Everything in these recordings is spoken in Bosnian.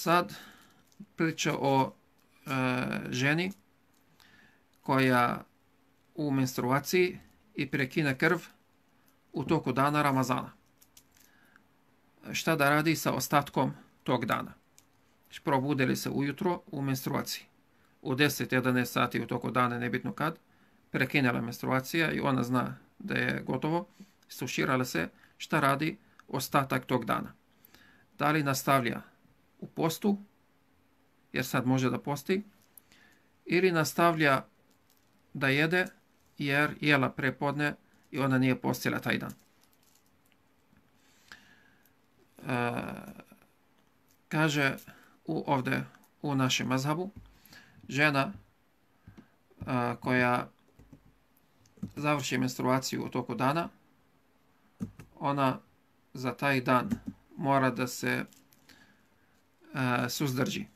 Sad priča o ženi koja u menstruaciji i prekine krv u toku dana Ramazana. Šta da radi sa ostatkom tog dana? Probudi li se ujutro u menstruaciji. U 10-11 sati u toku dana, nebitno kad, prekinela menstruacija i ona zna da je gotovo, suširala se, šta radi ostatak tog dana? Da li nastavlja u postu, jer sad može da posti, ili nastavlja da jede, jer jela prepodne i ona nije postila taj dan. Kaže ovdje u našem mazhabu, žena koja završi menstruaciju u toku dana, ona za taj dan mora da se suzdrži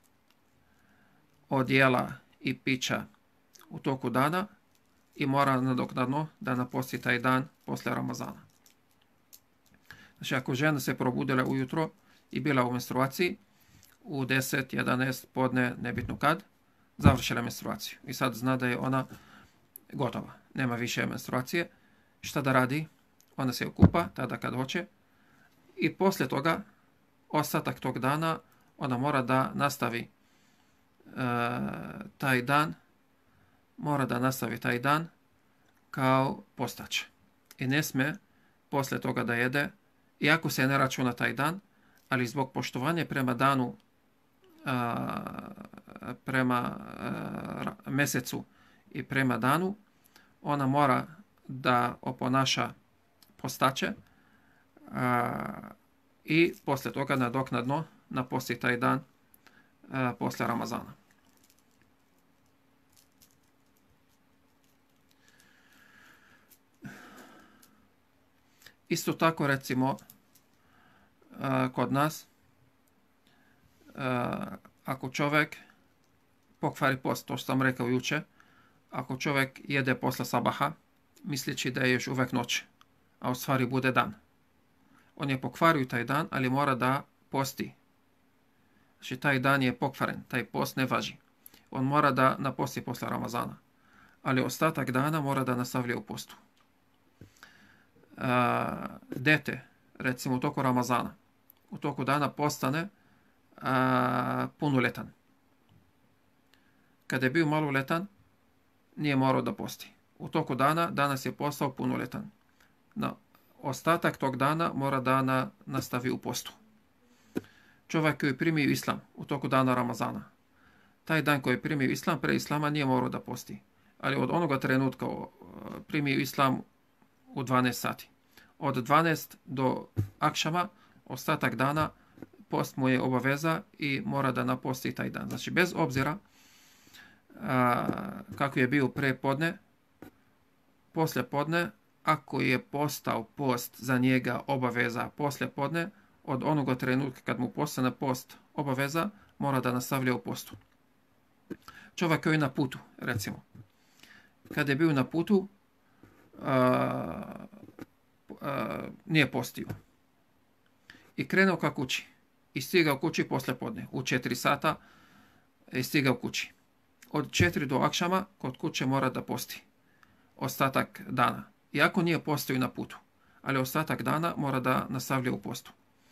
od jela i pića u toku dana i mora nadoknadno da naposti taj dan posle Ramazana. Znači, ako žena se probudila ujutro i bila u menstruaciji, u 10, 11, podne, nebitno kad, završila menstruaciju. I sad zna da je ona gotova. Nema više menstruacije. Šta da radi? Ona se okupa tada kad hoće. I poslije toga, ostatak tog dana, ona mora da nastavi taj dan, kao postač. I ne sme poslije toga da jede, iako se ne računa taj dan, ali zbog poštovanja prema danu, prema mesecu i prema danu, ona mora da oponaša postače i poslije toga nadoknadno naposti taj dan posle Ramazana. Isto tako, recimo, kod nas, ako čovjek pokvari post, to što sam rekao juče, ako čovjek jede posle sabaha, misleći da je još uvek noć, a u stvari bude dan. On je pokvario taj dan, ali mora da posti. Znači, taj dan je pokvaren, taj post ne važi. On mora da naposti posle Ramazana, ali ostatak dana mora da nastavlja u postu. Dete, recimo u toku Ramazana, u toku dana postane punoletan. Kada je bio maloletan, nije morao da posti. U toku dana, danas je postao punoletan. Na ostatak tog dana mora da nastavi u postu. Čovjek koji je primio islam u toku dana Ramazana, taj dan koji je primio islam, pre islama nije morao da posti. Ali od onoga trenutka primio islam u 12 sati. Od 12 do akšama, ostatak dana, post mu je obaveza i mora da naposti taj dan. Znači, bez obzira kako je bio pre podne, posle podne, ako je postao post za njega obaveza posle podne, od onoga trenutka kad mu postane post obaveza, mora da nastavlja u postu. Čovjek koji je na putu, recimo. Kad je bio na putu, nije postio. I krenuo ka kući. I stigao kući posle podne. U 4 sata je stigao kući. Od 4 do akšama kod kuće mora da posti. Ostatak dana. Iako nije postio na putu. Ali ostatak dana mora da nastavlja u postu.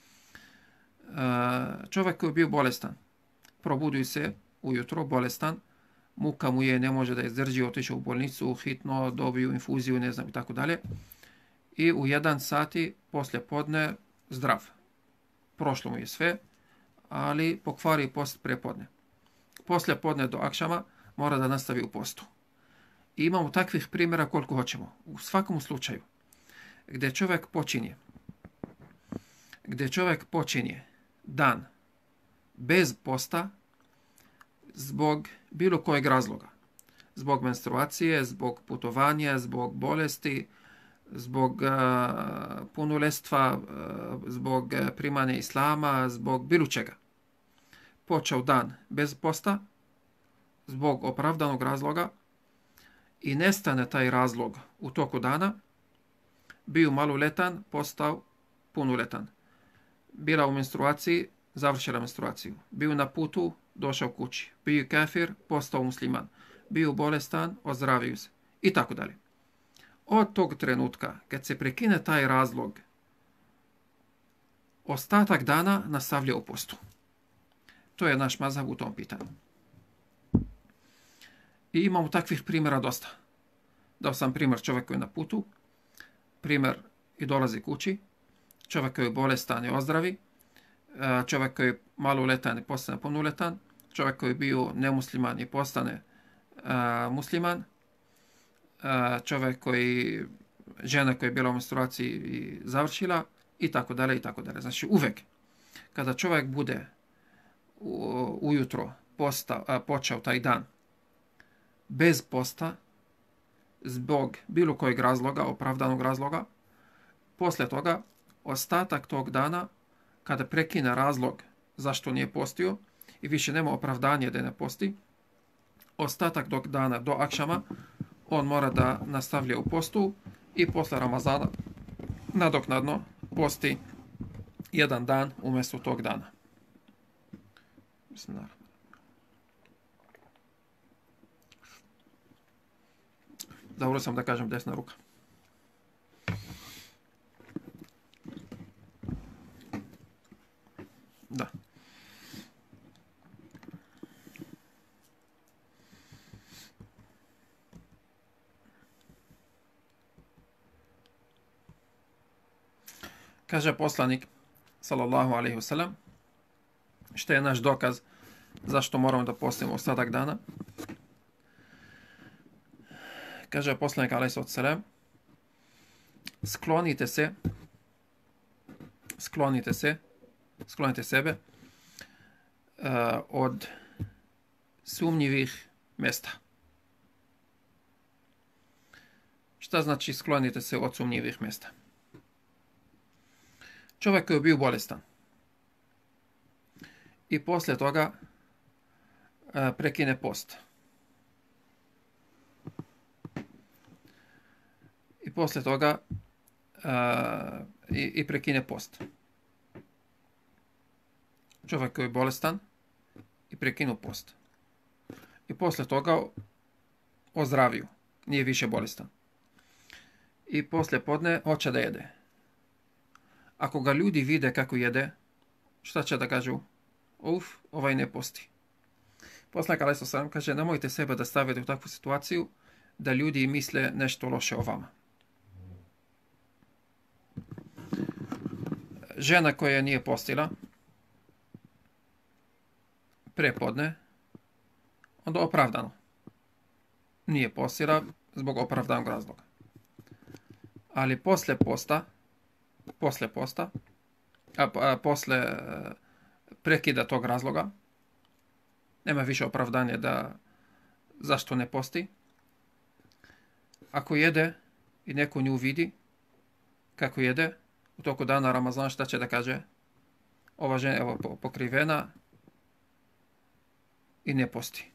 Čovjek koji je bio bolestan. Probudio se ujutro, bolestan. Muka mu je, ne može da izdrži, otišao u bolnicu, hitno dobio infuziju, ne znam i tako dalje. I u 1 sati posle podne zdrav. Prošlo mu je sve, ali pokvari post prepodne. Posle podne do akšama mora da nastavi u postu. I imamo takvih primjera koliko hoćemo. U svakom slučaju, gdje čovjek počinje dan bez posta zbog bilo kojeg razloga. Zbog menstruacije, zbog putovanja, zbog bolesti, zbog punoletstva, zbog primanja islama, zbog bilo čega. Počeo dan bez posta, zbog opravdanog razloga, i nestane taj razlog u toku dana, bio maloletan, postao punoletan. Bila u menstruaciji, završila menstruaciju. Bio na putu, došao kući. Bio kafir, postao musliman. Bio bolestan, ozdravio se. I tako dalje. Od tog trenutka, kad se prekine taj razlog, ostatak dana nastavlja u postu. To je naš mazhab u tom pitanju. I imamo takvih primjera dosta. Dao sam primjer čovjek koji je na putu, primjer i dolazi kući, čovjek koji je bolestan i ozdravi, čovjek koji je maloletan i postane punoletan, čovjek koji je bio nemusliman i postane musliman, čovjek koji, žena koja je bila u menstruaciji i završila, i tako dalje, i tako dalje. Znači uvek, kada čovjek bude ujutro počeo taj dan bez posta, zbog bilo kojeg razloga, opravdanog razloga, poslije toga, ostatak tog dana, kada prekine razlog zašto nije postio i više nema opravdanje da ne posti, ostatak tog dana do akšama, on mora da nastavlja u postu i posle Ramazana nadoknadno posti jedan dan umjesto tog dana. Dobro sam da kažem desna ruka. Da. Kaže poslanik, sallallahu alaihi wasallam, što je naš dokaz zašto moramo da postimo ostatak dana. Kaže poslanik, alaihi wasallam, sklonite sebe od sumnjivih mjesta. Šta znači sklonite se od sumnjivih mjesta? Čovjek koji je bio bolestan i poslije toga prekine post. I poslije toga i prekine post. Čovjek koji je bolestan i prekinu post. I poslije toga ozdravio. Nije više bolestan. I poslije podne hoće da jede. Ako ga ljudi vide kako jede, šta će da kažu? Ovaj ne posti. Poslanik alejhi ve sellem kaže, nemojte sebe da stavite u takvu situaciju da ljudi misle nešto loše o vama. Žena koja nije postila prepodne, onda opravdano nije postila zbog opravdanog razloga. Ali posle prekida tog razloga, nema više opravdanja da zašto ne posti. Ako jede i neko nju vidi kako jede u toku dana Ramazana, šta će da kaže? Ova žena je pokrivena i ne posti.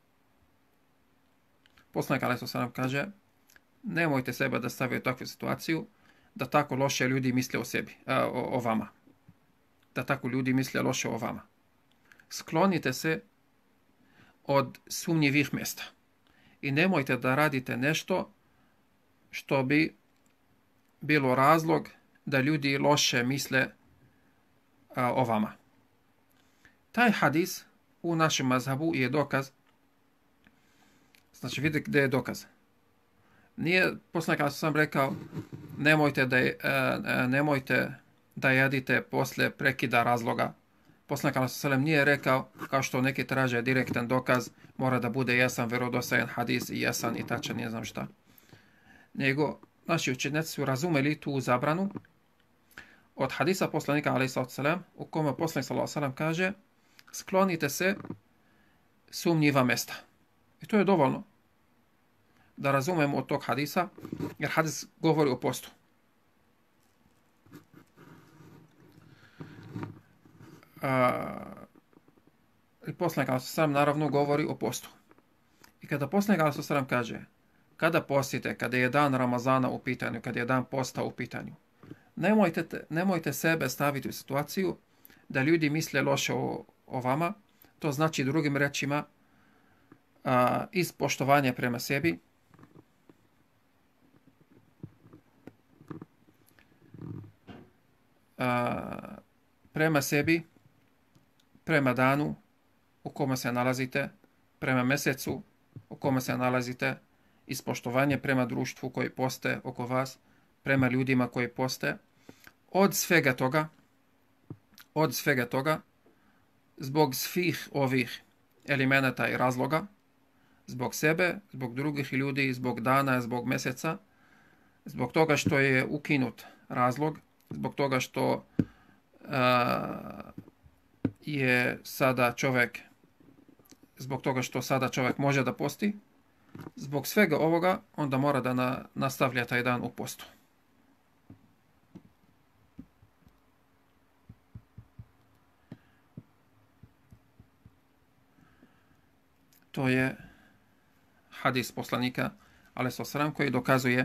Poslanik alejhi ve sellem kaže, nemojte sebe da stavite u takvu situaciju da tako loše ljudi misle o sebi, o vama. Da tako ljudi misle loše o vama. Sklonite se od sumnjivih mjesta. I nemojte da radite nešto što bi bilo razlog da ljudi loše misle o vama. Taj hadis u našem mazhabu je dokaz. Znači vidite gdje je dokaz. Nije poslanik alejhi ve sellem rekao nemojte da jedite posle prekida razloga. Poslanik alejhi ve sellem nije rekao, kao što neki traže direktan dokaz, mora da bude jasan, vjerodostojan hadis i jasan i tačan, ne znam šta. Nego naši učenjaci su razumeli tu zabranu od hadisa poslanika alejhi ve sellem, u kome poslanik sallallahu alejhi ve sellem kaže, sklonite se sumnjiva mjesta. I to je dovoljno da razumemo od tog hadisa, jer hadis govori o postu. I poslanik alejhi ve sellem naravno govori o postu. I kada poslanik alejhi ve sellem kaže, kada postite, kada je dan Ramazana u pitanju, kada je dan posta u pitanju, nemojte sebe staviti u situaciju da ljudi misle loše o vama, to znači drugim rečima iz poštovanja prema sebi, prema sebi, prema danu u kome se nalazite, prema mjesecu u kome se nalazite, ispoštovanje prema društvu koji postoje oko vas, prema ljudima koji postoje. Od svega toga, zbog svih ovih elemenata i razloga, zbog sebe, zbog drugih ljudi, zbog dana, zbog mjeseca, zbog toga što je ukinut razlog, zbog toga što sada čovjek može da posti, zbog svega ovoga onda mora da nastavlja taj dan u postu. To je hadis poslanika alejhi selam koji dokazuje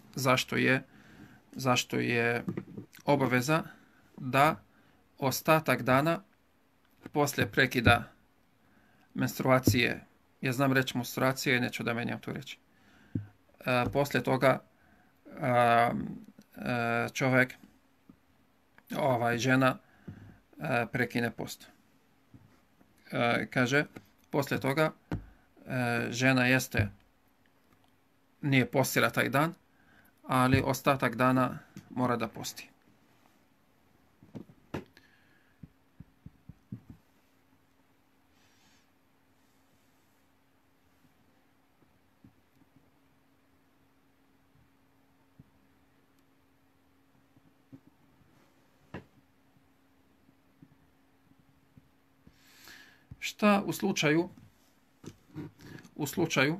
zašto je obaveza da ostatak dana poslije prekida menstruacije, ja znam reći menstruacije, neću da menjam tu reći, poslije toga čovjek, žena prekine post. Kaže, poslije toga žena nije postila taj dan, ali ostatak dana mora da posti. Šta u slučaju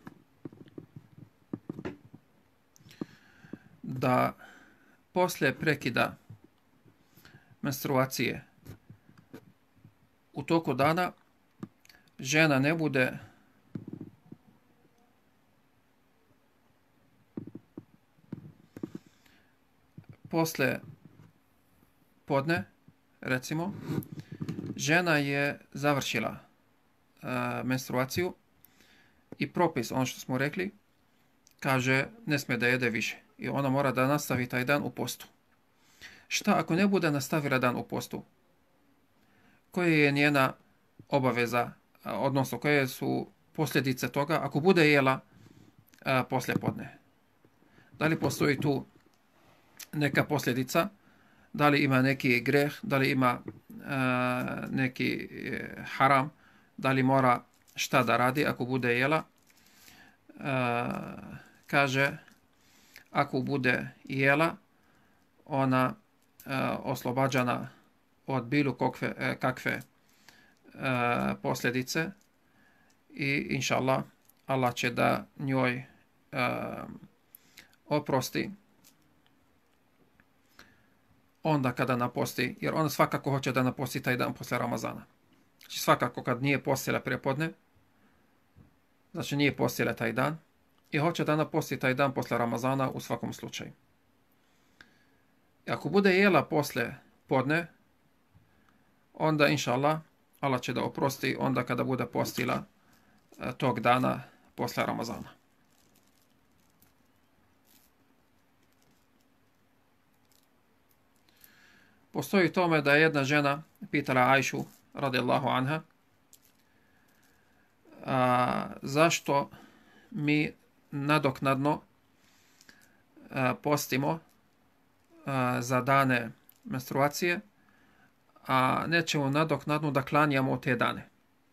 da poslije prekida menstruacije u toku dana žena ne bude poslije podne, recimo, žena je završila menstruaciju i propis, ono što smo rekli, kaže ne smije da jede više i ona mora da nastavi taj dan u postu. Šta ako ne bude nastavila dan u postu? Koja je njena obaveza, odnosno koje su posljedice toga ako bude jela poslije podne? Da li postoji tu neka posljedica? Da li ima neki greh? Da li ima neki haram? Da li mora šta da radi ako bude jela? Kaže, ako bude jela, ona oslobađana od bilo kakve posljedice i inša Allah će da njoj oprosti onda kada naposti, jer ona svakako hoće da naposti taj dan posle Ramazana. Znači svakako kad nije postila prepodne, znači nije postila taj dan i hoće da naposti taj dan posle Ramazana u svakom slučaju. I ako bude jela posle podne, onda inša Allah će da oprosti onda kada bude postila tog dana posle Ramazana. Postoji tome da je jedna žena pitala Ajšu radijallahu anha zašto mi nadoknadno postimo za dane menstruacije, a nećemo nadoknadno da klanjamo te dane.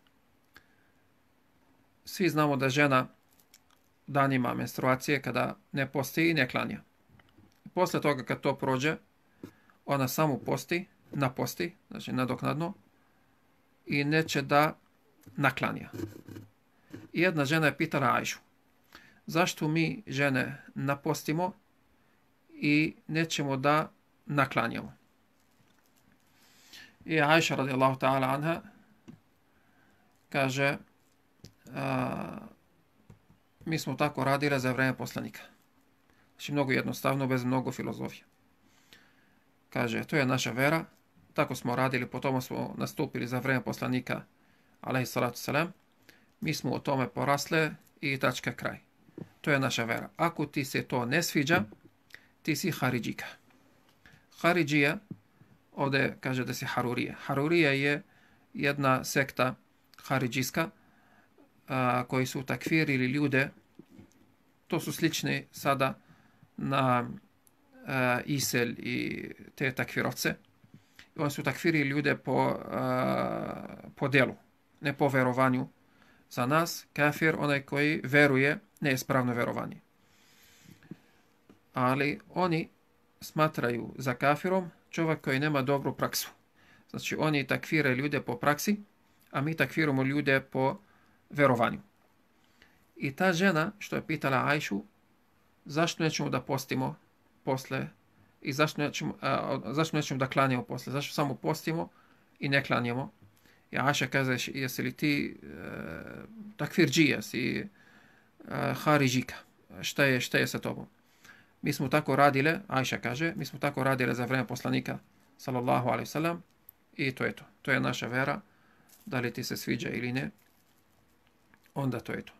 Svi znamo da žena danima menstruacije kada ne posti i ne klanja. Posle toga kad to prođe, ona samo naposti, znači nadoknadno, i neće da naklanja. I jedna žena je pitala Ajšu, zašto mi žene napostimo i nećemo da naklanjamo? I Ajša radijallahu ta'ala anha kaže, mi smo tako radili za vrijeme poslanika. Znači mnogo jednostavno, bez mnogo filozofije. Kaže, to je naša vera tako smo radili, potom smo nastupili za vrijeme poslanika, alejhi salatu selam. Mi smo u tome porasle i tačka kraj. To je naša vera. Ako ti se to ne sviđa, ti si haridžika. Haridžija, ovdje kaže da si harurija. Harurija je jedna sekta haridžijska koji su takfirili ljude. To su slični sada na Isel i te takfirovce. Oni su takfirili ljude po djelu, ne po verovanju. Za nas, kafir, onaj koji veruje, neispravno verovanje. Ali oni smatraju za kafirom čovjek koji nema dobru praksu. Znači, oni takfire ljude po praksi, a mi takfiramo ljude po verovanju. I ta žena, što je pitala Ajšu, zašto nećemo da postimo posle i zašto nećemo da klanjamo posle, zašto samo postimo i ne klanjamo. I Ajša kaže, jesi li ti takfirđija, si haridžika, šta je sa tobom? Mi smo tako radile, Ajša kaže, mi smo tako radile za vrijeme poslanika, sallallahu alejhi ve sellem, i to je to. To je naša vera, da li ti se sviđa ili ne, onda to je to.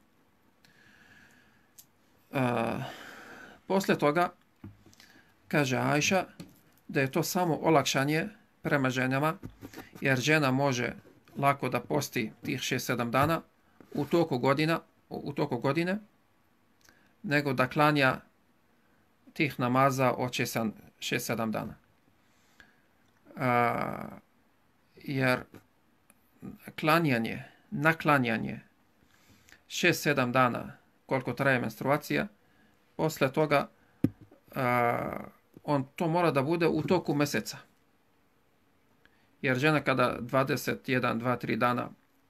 Posle toga, kaže Ajša, da je to samo olakšanje prema ženama, jer žena može lako da posti tih 6-7 dana u toku godine, nego da klanja tih namaza od 6-7 dana. Jer naklanjanje 6-7 dana koliko traje menstruacija, posle toga to mora da bude u toku mjeseca. Jer žena kada 21, 2, 3 dana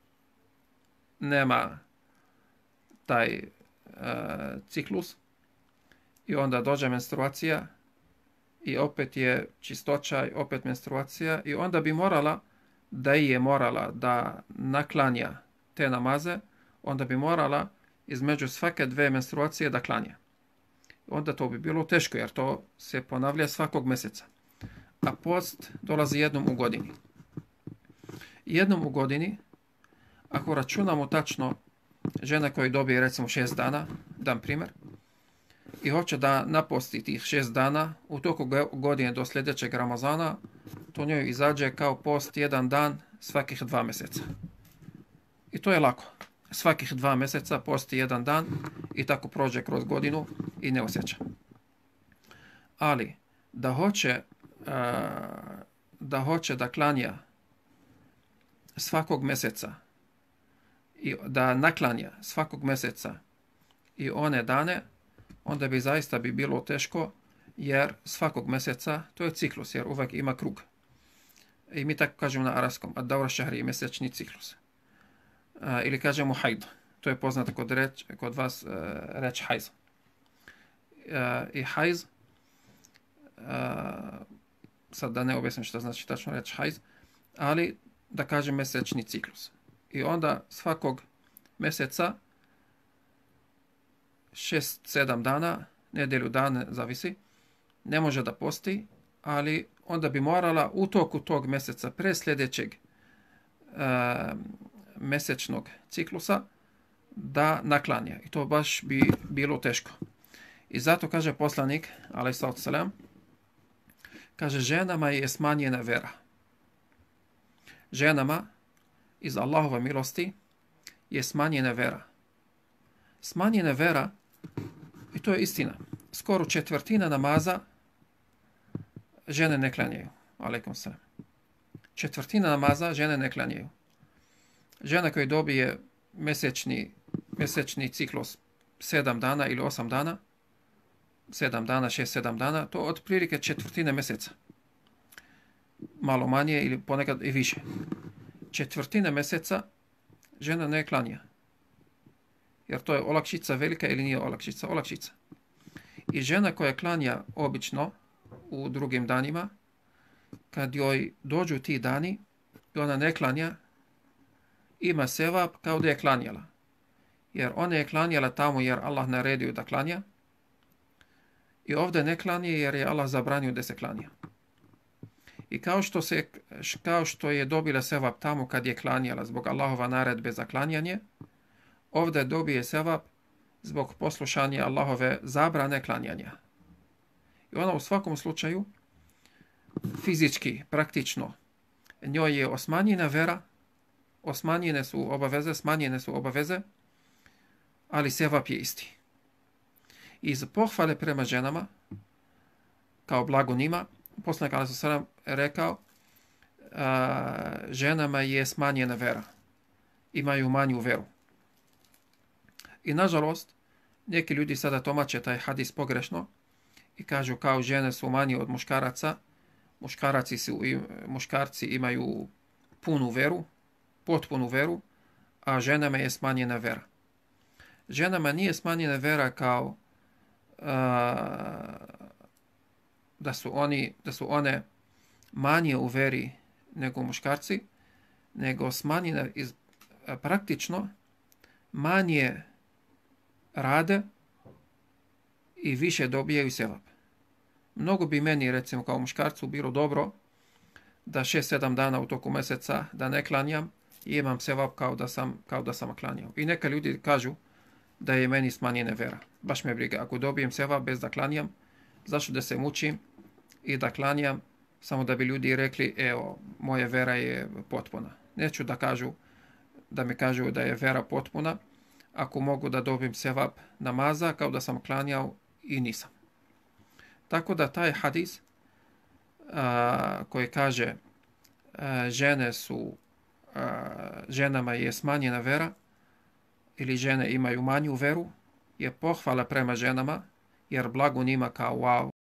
nema taj ciklus i onda dođe menstruacija i opet je čistoća i opet menstruacija i onda bi morala da naklanja te namaze, onda bi morala između svake 2 menstruacije da klanja. Onda to bi bilo teško jer to se ponavlja svakog mjeseca. A post dolazi jednom u godini. Jednom u godini, ako računamo tačno žena koja dobije recimo 6 dana, dam primjer, i hoće da naposti tih 6 dana u toku godine do sljedećeg Ramazana, to njoj izađe kao post 1 dan svakih 2 mjeseca. I to je lako. Svakih 2 mjeseca posti 1 dan i tako prođe kroz godinu i ne osjeća. Ali da hoće da klanja svakog mjeseca i da naklanja svakog mjeseca i one dane, onda bi zaista bilo teško, jer svakog mjeseca to je ciklus, jer uvijek ima krug. I mi tako kažemo na arapskom, ad-daura šahri, mjesečni ciklus. Ili kažemo hajd. To je poznato kod vas reč hajz. I hajz, sad da ne objasnim što znači tačno reč hajz, ali da kažem mjesečni ciklus. I onda svakog mjeseca 6-7 dana, nedjelju dana, zavisi, ne može da posti, ali onda bi morala u toku tog mjeseca pre sljedećeg mjesečnog ciklusa da naklanja. I to baš bi bilo teško. I zato kaže poslanik, alejhi salatu selam, kaže, ženama je smanjena vera. Ženama iz Allahove milosti je smanjena vera. Smanjena vera, i to je istina, skoro 1/4 namaza žene ne klanjaju. Alejkum selam. 1/4 namaza žene ne klanjaju. Žena koja dobije mjesečni ciklus 7 dana ili 8 dana, 7 dana, 6-7 dana, to otprilike 1/4 mjeseca. Malo manje ili ponekad i više. 1/4 mjeseca žena ne klanja. Jer to je olakšica velika ili nije olakšica? Olakšica. I žena koja klanja obično u drugim danima, kad joj dođu ti dani i ona ne klanja, ima sevap kao da je klanjala. Jer ona je klanjala tamo jer Allah naredio da klanja. I ovdje ne klanje jer je Allah zabranio da se klanja. I kao što je dobila sevap tamo kad je klanjala zbog Allahova naredbe za klanjanje, ovdje dobije sevap zbog poslušanja Allahove zabrane klanjanja. I ona u svakom slučaju fizički, praktično, njoj je smanjena vera, smanjene su obaveze, ali sevap je isti. Iz pohvale prema ženama, kao blago njima, poslanik alejhi selam rekao, ženama je smanjena vera, imaju manju veru. I nažalost, neki ljudi sada tumače taj hadis pogrešno i kažu kao žene su manje od muškaraca, muškarci imaju punu veru, potpunu veru, a ženama je smanjena vera. Ženama nije smanjena vera kao da su one manje u veri nego muškarci, nego smanjena praktično manje rade i više dobijaju sevap. Mnogo bi meni, recimo kao muškarcu, bilo dobro da 6-7 dana u toku mjeseca da ne klanjam i imam sevap kao da sam klanjao. I neka ljudi kažu da je meni smanjena vera. Baš me briga. Ako dobijem sevap bez da klanjam, zašto da se mučim i da klanjam samo da bi ljudi rekli, evo, moja vera je potpuna. Neću da mi kažu da je vera potpuna, ako mogu da dobijem sevap namaza kao da sam klanjao i nisam. Tako da taj hadis koji kaže ženama je smanjena vera ili žene imaju manju veru, je pohvala prema ženama, jer blago njima kao wow,